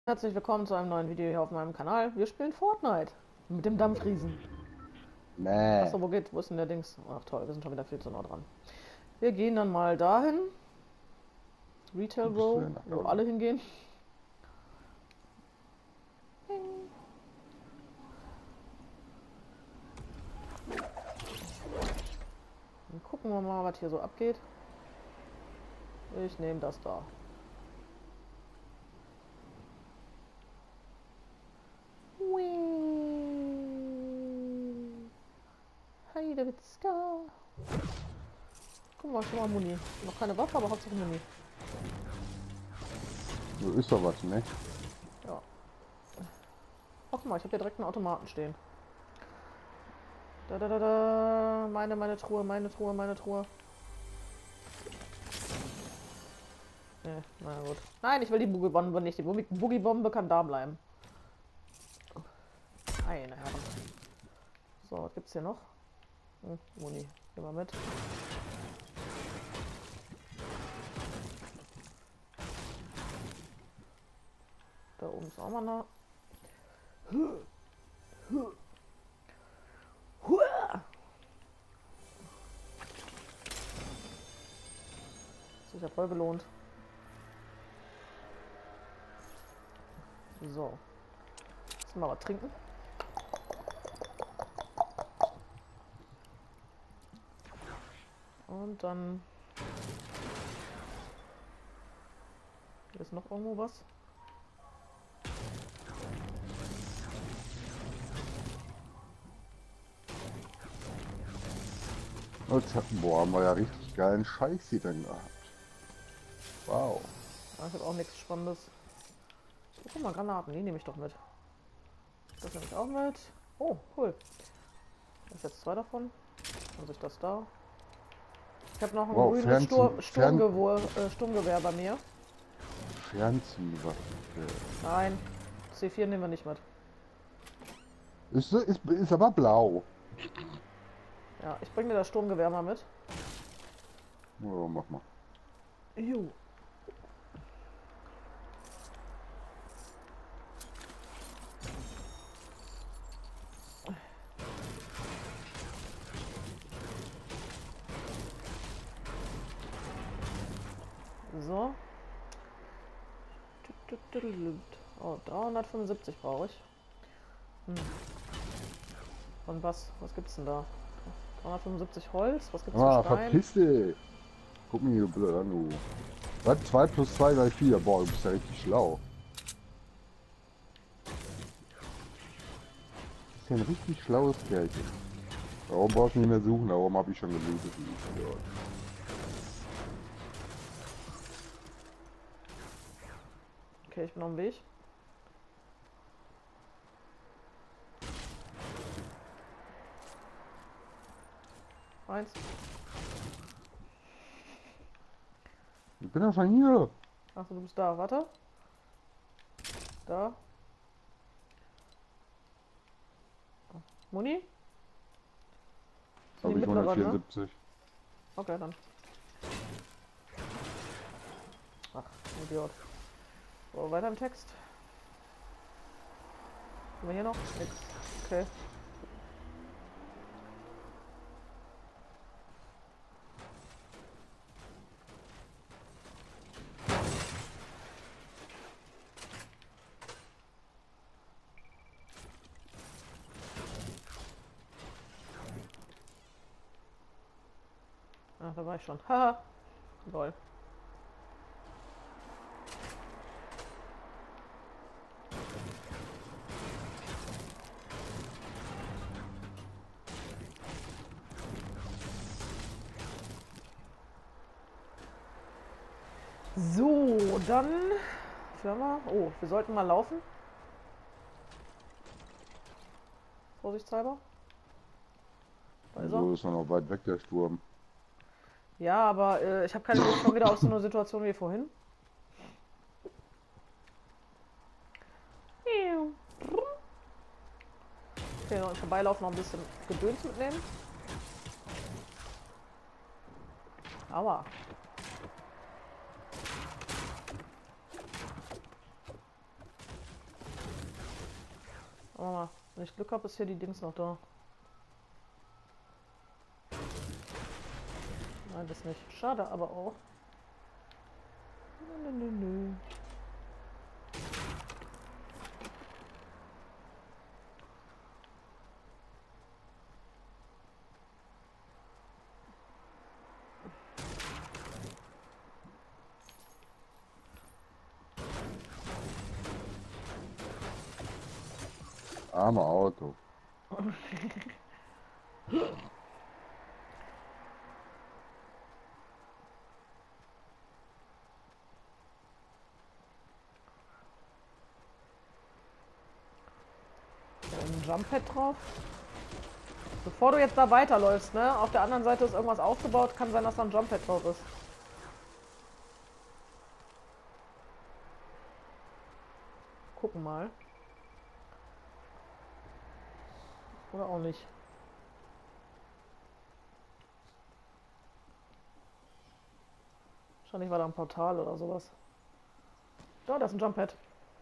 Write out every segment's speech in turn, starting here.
Herzlich willkommen zu einem neuen Video hier auf meinem Kanal. Wir spielen Fortnite mit dem Dampfriesen. Nee. Achso, wo ist denn der Dings? Ach toll, wir sind schon wieder viel zu nah dran. Wir gehen dann mal dahin. Retail Wo bist du Row, denn? Ach, da wo unten. alle hingehen. Dann gucken wir mal, was hier so abgeht. Ich nehme das da. Heide Witzka. Guck mal, schon mal Muni. Noch keine Waffe, aber Hauptsache Muni. So ist doch was, ne? Ja. Ach guck mal, ich habe hier direkt einen Automaten stehen. Da, da, da, da. Meine Truhe, meine Truhe, meine Truhe. Nee, na gut. Nein, ich will die Boogie-Bombe nicht. Die Boogie-Bombe kann da bleiben. Meine Herren. So, was gibt's hier noch? Muni. Geh mal mit. Da oben ist auch mal noch. Das ist ja voll gelohnt. So. Jetzt mal was trinken. Und dann. Hier ist noch irgendwo was. Boah, haben wir ja richtig geilen Scheiß hier dann gehabt. Wow. Ah, ich habe auch nichts Spannendes. Oh, guck mal, Granaten. Die nehme ich doch mit. Das nehme ich auch mit. Oh, cool. Das ist jetzt zwei davon. Dann sich das da. Ich habe noch ein Wow, grünes Sturmgewehr bei mir. Fernziehwaffe. Nein, C4 nehmen wir nicht mit. Ist aber blau. Ja, ich bringe dir das Sturmgewehr mal mit. Oh, mach mal. Jo. So. Oh, 375 brauche ich. Und was gibt's denn da? 375 Holz, was gibt's für Ah, Stein? verpiss dich. Guck mir hier blöd an, du. Was? 2 plus 2 gleich 4. Boah, du bist ja richtig schlau. Das ist ja ein richtig schlaues Kerlchen. Warum brauchst du nicht mehr suchen? Darum habe ich schon gelootet. Wie Idiot. Okay, ich bin auf dem Weg. Eins. Ich bin ja schon hier. Achso, du bist da. Warte. Da. Muni? Sind die Habe ich mittleren, ne? 174. Okay, dann. Ach, Idiot. So, weiter im Text. Haben wir hier noch? Nix. Okay. Ach, da war ich schon. Haha. Lol. So, dann. Firma. Oh, wir sollten mal laufen. Vorsichtshalber. Da ist er. So ist er noch weit weg, der Sturm. Ja, aber ich habe keine Lust schon wieder auf so eine Situation wie vorhin. Okay, noch vorbeilaufen, noch ein bisschen Gedöns mitnehmen. Aua. Aber wenn ich Glück habe, ist hier die Dings noch da. Nein, das nicht. Schade, aber auch. Nö. Arme Auto. Ein Jump-Pad drauf. Bevor du jetzt da weiterläufst, ne? Auf der anderen Seite ist irgendwas aufgebaut, kann sein, dass da ein Jump-Pad drauf ist. Gucken mal. Oder auch nicht. Wahrscheinlich war da ein Portal oder sowas. Da ist ein Jump-Pad.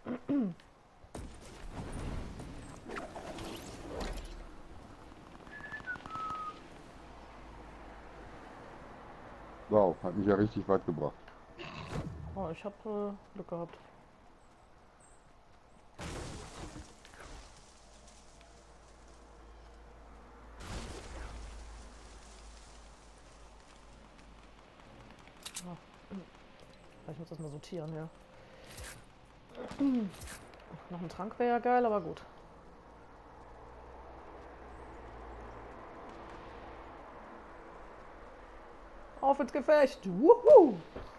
Wow, hat mich ja richtig weit gebracht. Oh, ich habe Glück gehabt. Ich muss das mal sortieren, ja. Noch ein Trank wäre ja geil, aber gut. Auf ins Gefecht! Wuhu!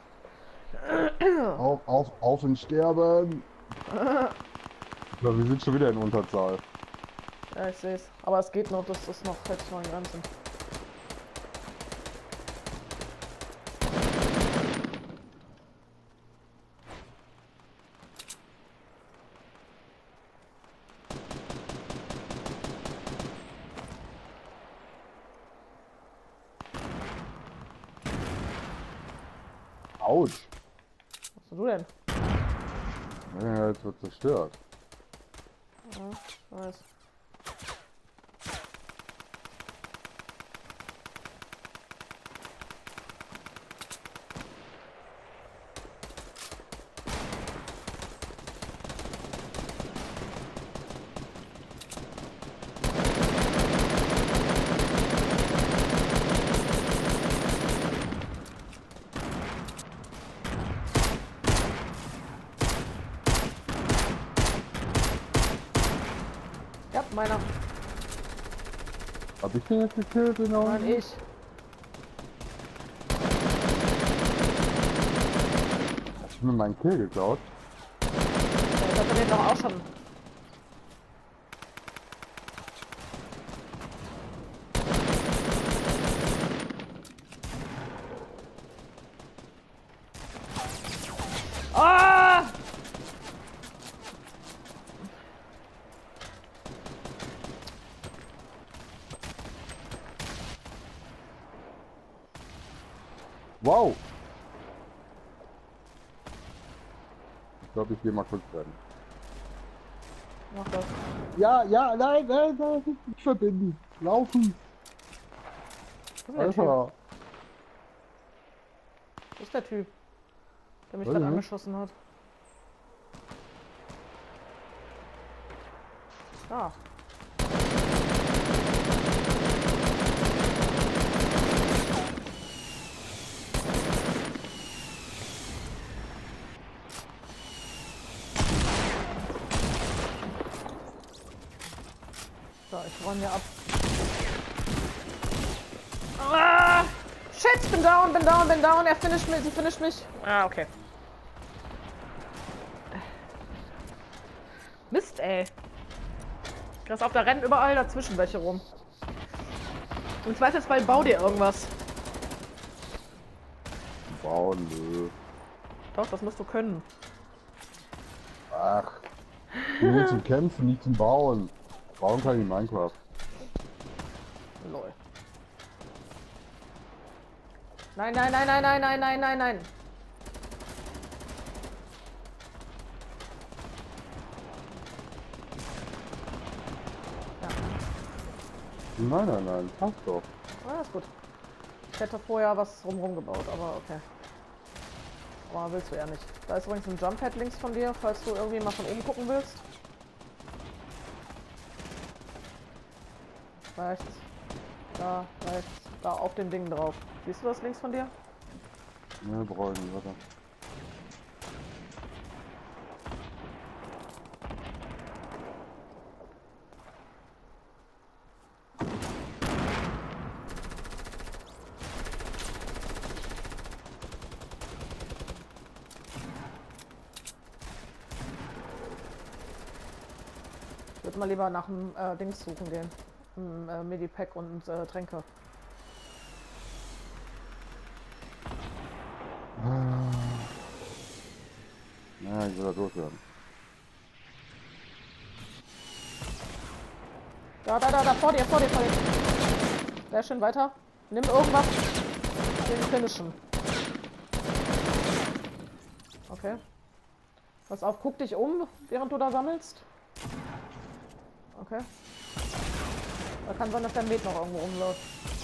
Auf und sterben! Ich glaube, wir sind schon wieder in Unterzahl. Ja, ich sehe es. Aber es geht noch, das ist noch hält sich noch in Grenzen. Autsch! Was hast du denn? Ja, jetzt wird zerstört. Ja, ich weiß. Ja, meiner. Hab ich den jetzt gekillt? Genau? Nein, ich. Hast du mir meinen Kill geklaut? Ja, ich hatte den doch auch schon. Ah! Wow! Ich glaube, ich gehe mal kurz rennen. Mach das. Ja, nein, nicht verbinden. Laufen! Wo ist der Typ? Alter! Wo ist der Typ, der mich Weiß gerade ich nicht. angeschossen hat? Ah. So, ich räume hier ab. Ah! Shit, bin down. Er finisht mich, sie finisht mich. Ah, okay. Mist, ey. Krass auf, da rennen überall dazwischen welche rum. Und zweifelsfall bau dir irgendwas. Bauen, nö. Doch, das musst du können. Ach. Nur zum Kämpfen, nicht zum Bauen. Bauen kann ich in Minecraft. Lol. Nein. Nein, nein, nein, passt doch. Ah, ist gut. Ich hätte vorher was drumherum gebaut, aber okay. Aber willst du ja nicht. Da ist übrigens ein Jump-Pad links von dir, falls du irgendwie mal von oben gucken willst. Rechts. Da, rechts. Da auf dem Ding drauf. Siehst du das links von dir? Ne, brauche ich nicht, warte. Ich würde mal lieber nach dem Dings suchen gehen. Medipack und Tränke. Ja, ich will da loswerden. Da, vor dir, vor dir, vor dir. Sehr schön, weiter. Nimm irgendwas. Den finishen. Okay. Pass auf, guck dich um, während du da sammelst. Okay. Da kann sein, dass der Met noch irgendwo rumläuft.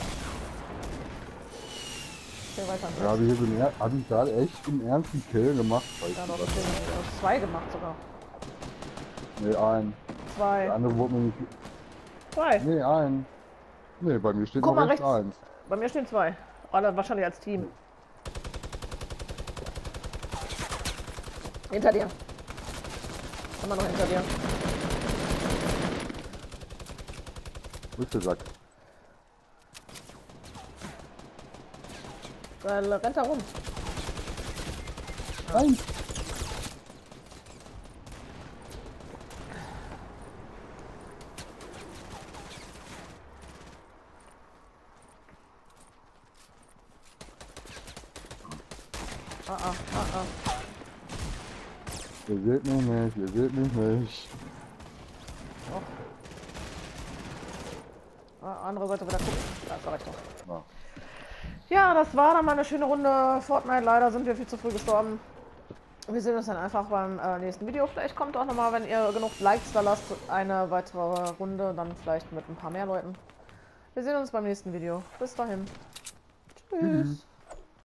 Okay, weiter. Ja, hab ich gerade echt im Ernst einen Kill gemacht. Weißt Ja, du doch, was? okay. 2 gemacht sogar. Nee, ein. 2. Der andere wurde mir nicht... 2. Nee, ein. Nee, bei mir steht Guck noch mal rechts rechts. eins. Bei mir stehen 2. Alle wahrscheinlich als Team. Hinter dir. Immer noch hinter dir. Wo ist der Sack? Rennt da rum. Nein! Ihr seht mich nicht, ihr seht mich nicht. Andere Seite wieder gucken. Das reicht doch. Ja. Ja, das war dann mal eine schöne Runde Fortnite. Leider sind wir viel zu früh gestorben. Wir sehen uns dann einfach beim nächsten Video. Vielleicht kommt auch nochmal, wenn ihr genug Likes da lasst, eine weitere Runde. Dann vielleicht mit ein paar mehr Leuten. Wir sehen uns beim nächsten Video. Bis dahin. Tschüss.